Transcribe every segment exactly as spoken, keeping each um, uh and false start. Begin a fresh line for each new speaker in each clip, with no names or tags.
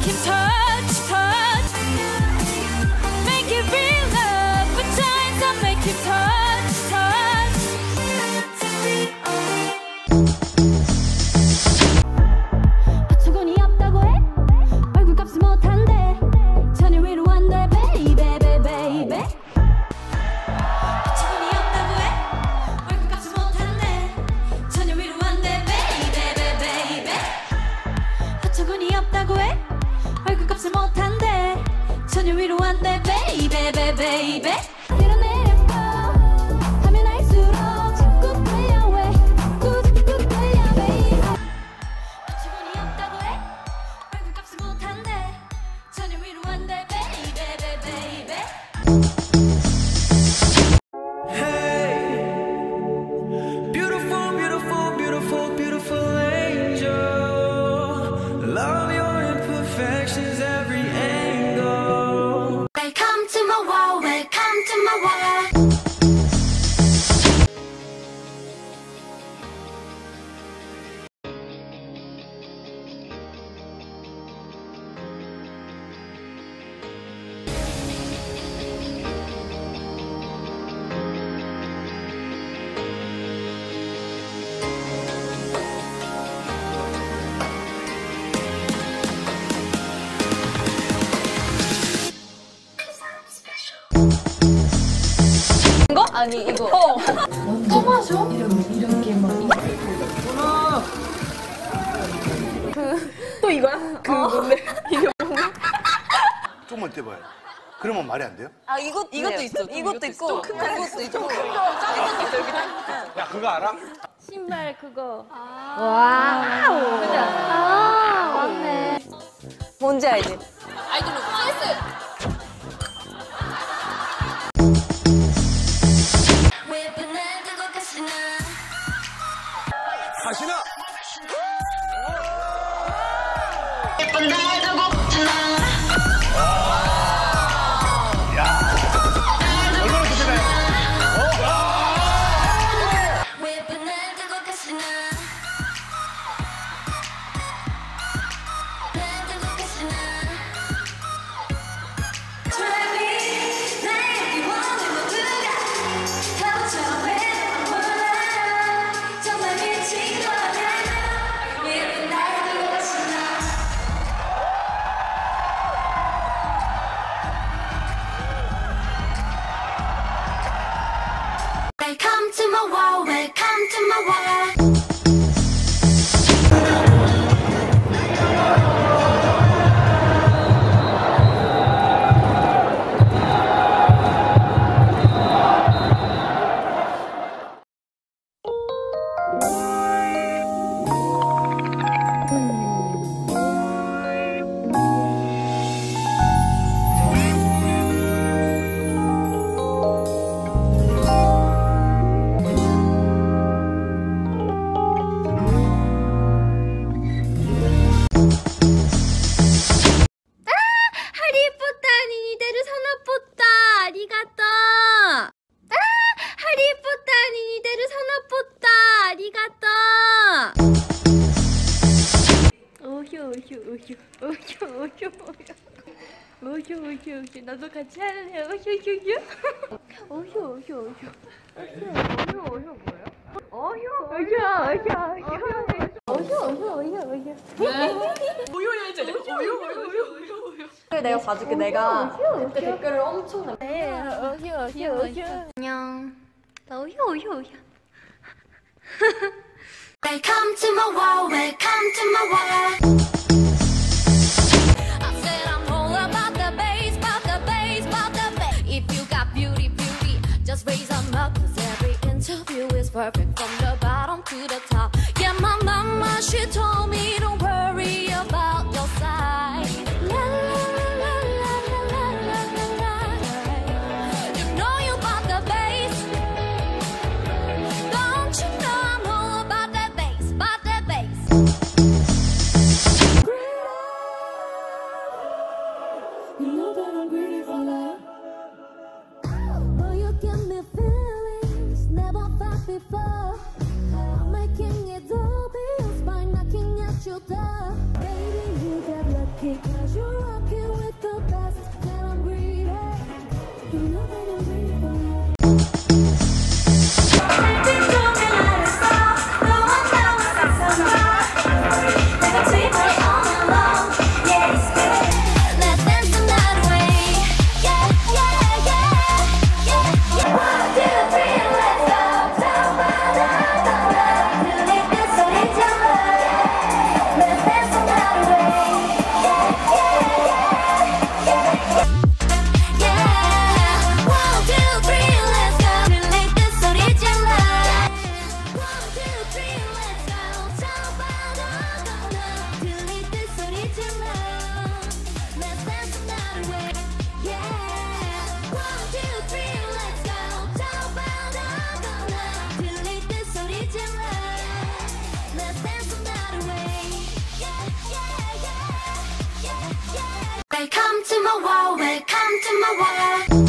him touch, touch. Make it real love with times I make him touch, touch. 어처구니 없다고 해? 얼굴값을 못한대. 전혀 위로 안 돼, baby, baby, baby. 어처구니 없다고 해? 얼굴값을 못한대. 전혀 위로 안 돼, baby, baby, baby. 어처구니 없다고 해? 얼굴값을 못한대. 전혀 위로 안 돼, baby, baby, baby. 내려내려 하면 할수록 자꾸 끌려 왜 자꾸 자꾸 끌려 baby. 어처구니 없다고 해? 얼굴값을 못한대. 전혀 위로 안 돼, baby, baby, baby.
Hey, beautiful, beautiful, beautiful, beautiful angel. Love your imperfections, every angle.
Welcome to my world, welcome to my world.
이거? 아니 이거. 어.
또 마셔? 이런 이런 게 막.
또 이거야? 그 뭔데? 이게 뭔데?
조금만 떼봐요. 그러면 말이 안 돼요?
아 이것 이것도 있어. 이것도 있고 큰 것도 있고 큰 거, 작은 것도 있어 여기.
야, 그거 알아?
신발 그거.
와우.
그죠? 아, 맞네.
뭔지 알지?
아이돌로 센스.
가시나?
예쁜 날 두고 가시나.
얼마나 좋겠나요?
예쁜 날 두고 가시나. 날 두고 가시나. Try me, 날 여기 원해 모두가 바보처럼 왜 몰라. 정말 미친 거라면 예쁜 날 두고 가시나. Welcome to my world, welcome to my world.
오쇼 오쇼 오쇼 나도 같이 할래. 오쇼 오쇼 오쇼 오쇼 오쇼 오쇼 오쇼 오쇼 뭐예요? 오쇼 오쇼 오쇼 오쇼 오쇼 오쇼 오쇼
오요 해야지. 오요 오요 오요 오요 오요. 그래 내가 봐줄게. 내가 그때 댓글을 엄청 남.
네 오쇼 오쇼 오쇼 안녕. 나 오쇼 오쇼 오쇼.
Welcome to my world, welcome to my world. I said I'm all about the bass, about the bass, about the bass. If you got beauty, beauty, just raise them up. Cause every interview is perfect from the bottom to the top. Yeah, my mama, she told me don't worry about your size. La la la la la la la la la. You know you got the bass. Don't you know I'm all about that bass, about that bass. You know that I'm greedy for love. Boy, you give me feelings never felt before. I'm making it obvious by knocking at your door. Baby, you got lucky 'cause you Welcome to my world, welcome to my world.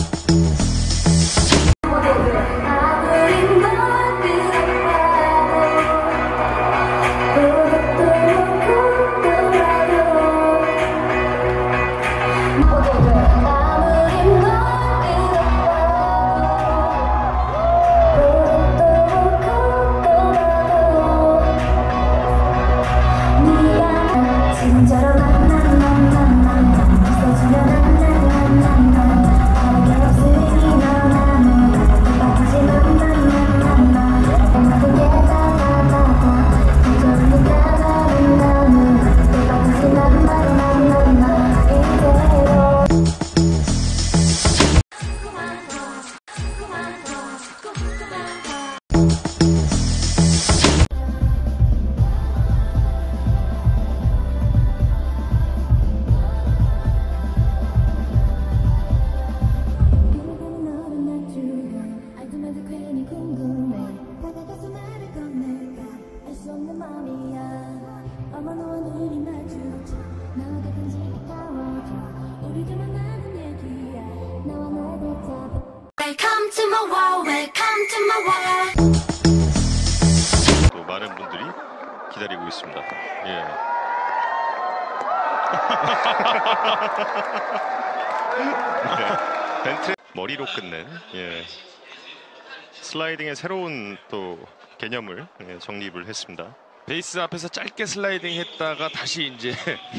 Welcome to my world, welcome to my world.
또 많은 분들이 기다리고 있습니다. 예. 네. 벤트 머리로 끝낸 예. 슬라이딩의 새로운 또 개념을 예, 정립을 했습니다.
베이스 앞에서 짧게 슬라이딩 했다가 다시 이제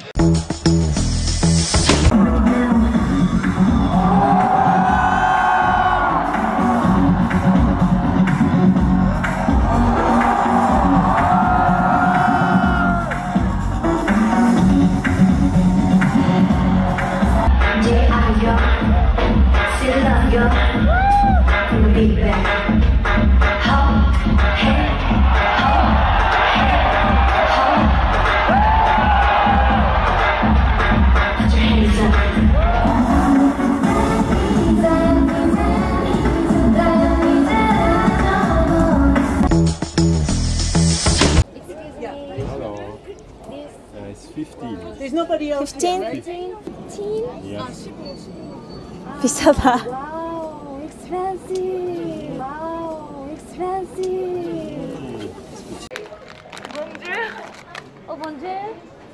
There's nobody else.
fifteen?
Here, right?
fifteen?
Yeah.
비싸다.
Wow, expensive. Wow, expensive.
Bonjour. Oh, bonjour.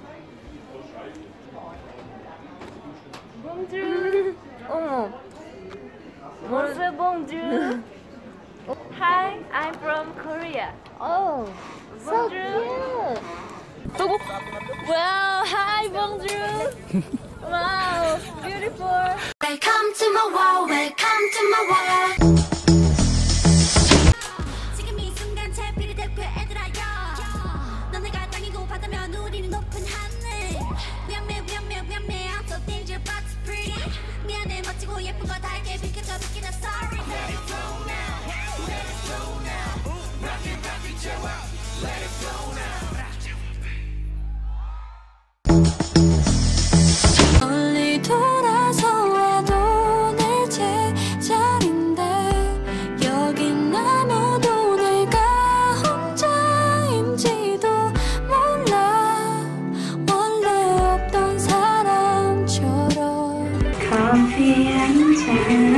Bonjour. 어머. Bonjour, bonjour. Hi, I'm from Korea.
Oh, so cute.
또? Wow, hi, bonjour. Wow, beautiful.
Welcome to my world, welcome to my world. 지금 이 순간 채피를 대표 애들아요. 너네가 땅이고 바다면 우리는 높은 하늘. 위험해 위험해 위험해 I'm so danger but pretty. 미안해 멋지고 예쁜 거 다 이렇게 비켜줘 비키다 sorry. Let it go now, let it go now. Rock it rock it 제와 let it go now. 멀리 돌아서 와도 내 제자리인데 여긴 아무도 내가 혼자인지도 몰라 원래 없던 사람처럼 커피 한잔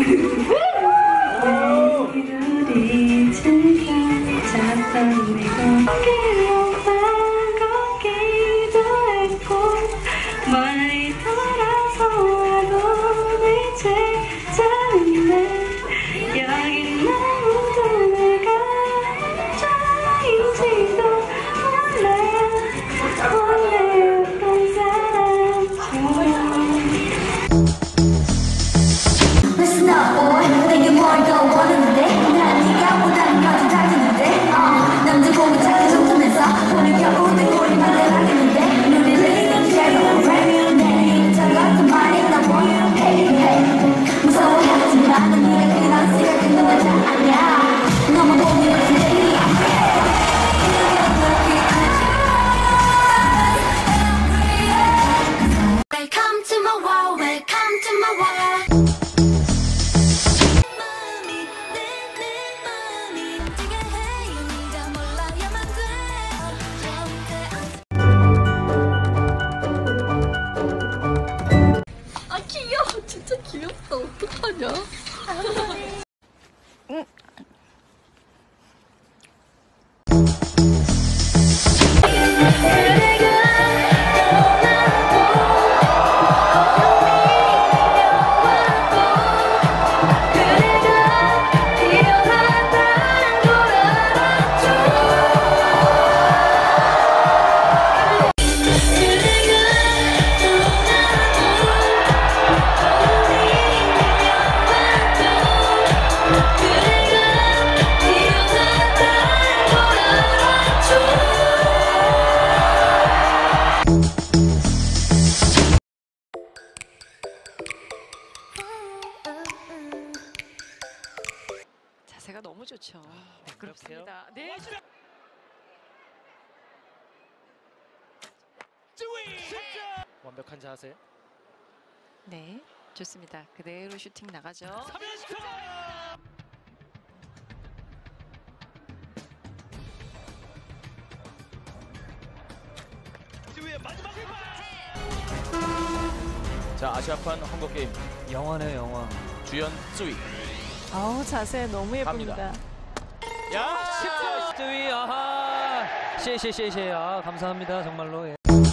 우리 즐겨 잡던 내가 길로 걷기도 했고 멀리 돌아서 와도 내 제자리인데 여긴 아무도 내가 혼자인지도 몰라 원래 없던 사람처럼 Listen up boy 진짜 귀엽다. 어떡하냐? 응.
자세가 너무 좋죠. 네, 그렇습니다. 네.
완벽한 자세.
네, 좋습니다. 그대로 슈팅 나가죠.
자, 아시아판 헝거 게임
영화네 영화.
주연 쯔위.
아우 자세 너무 예쁩니다.
갑니다. 야,
십 위 아하. 시시시시 아 감사합니다 정말로. 예.